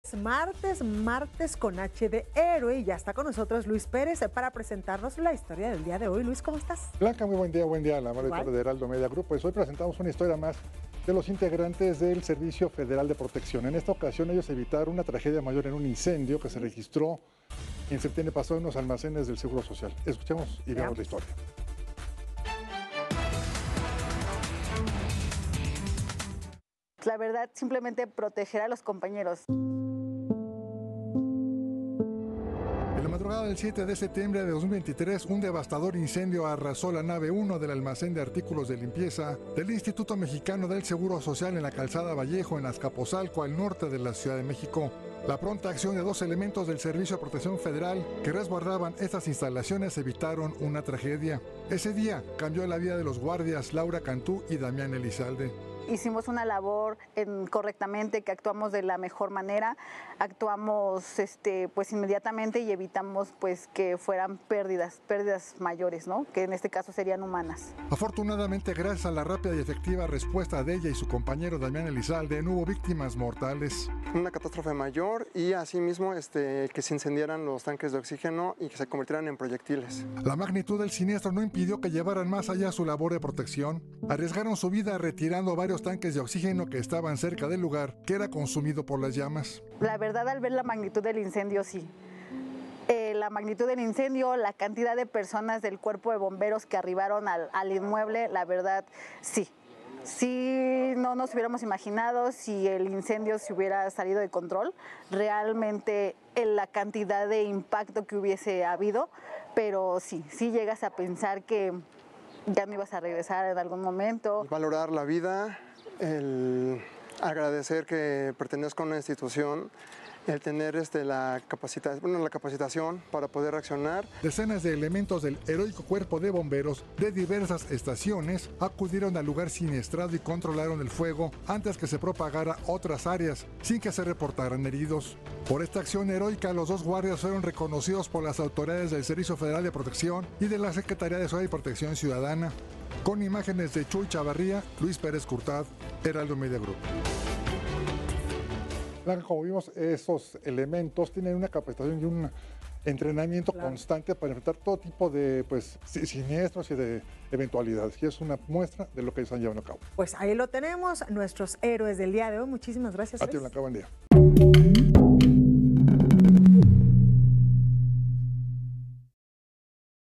Martes con H de héroe, y ya está con nosotros Luis Pérez para presentarnos la historia del día de hoy. Luis, ¿cómo estás? Blanca, muy buen día, la amable tarde de Heraldo Media Group. Pues hoy presentamos una historia más de los integrantes del Servicio Federal de Protección. En esta ocasión ellos evitaron una tragedia mayor en un incendio que se registró en septiembre pasado en unos almacenes del Seguro Social. Escuchemos y veamos la historia. La verdad, simplemente proteger a los compañeros. En la madrugada del 7 de septiembre de 2023, un devastador incendio arrasó la nave 1 del almacén de artículos de limpieza del Instituto Mexicano del Seguro Social en la calzada Vallejo, en Azcapotzalco, al norte de la Ciudad de México. La pronta acción de dos elementos del Servicio de Protección Federal que resguardaban estas instalaciones evitaron una tragedia. Ese día cambió la vida de los guardias Laura Cantú y Damián Elizalde. Hicimos una labor correctamente, que actuamos de la mejor manera, actuamos pues inmediatamente y evitamos pues que fueran pérdidas mayores, ¿no? Que en este caso serían humanas. Afortunadamente, gracias a la rápida y efectiva respuesta de ella y su compañero Damián Elizalde, no hubo víctimas mortales. Una catástrofe mayor y asimismo que se incendiaran los tanques de oxígeno y que se convirtieran en proyectiles. La magnitud del siniestro no impidió que llevaran más allá su labor de protección. Arriesgaron su vida retirando varios tanques de oxígeno que estaban cerca del lugar que era consumido por las llamas. La verdad, al ver la magnitud del incendio, sí. La magnitud del incendio, la cantidad de personas del cuerpo de bomberos que arribaron al inmueble, la verdad, sí. Sí, no nos hubiéramos imaginado si el incendio se hubiera salido de control, realmente la cantidad de impacto que hubiese habido, pero sí llegas a pensar que ya no ibas a regresar en algún momento. Valorar la vida, el agradecer que pertenezco a una institución, el tener la capacitación para poder reaccionar. Decenas de elementos del heroico cuerpo de bomberos de diversas estaciones acudieron al lugar siniestrado y controlaron el fuego antes que se propagara a otras áreas, sin que se reportaran heridos. Por esta acción heroica, los dos guardias fueron reconocidos por las autoridades del Servicio Federal de Protección y de la Secretaría de Seguridad y Protección Ciudadana. Con imágenes de Chuy Chavarría, Luis Pérez Curtad, Heraldo Media Group. Como vimos, esos elementos tienen una capacitación y un entrenamiento constante para enfrentar todo tipo de siniestros y de eventualidades. Y es una muestra de lo que ellos han llevado a cabo. Pues ahí lo tenemos, nuestros héroes del día de hoy. Muchísimas gracias. A ti, Blanca, buen día.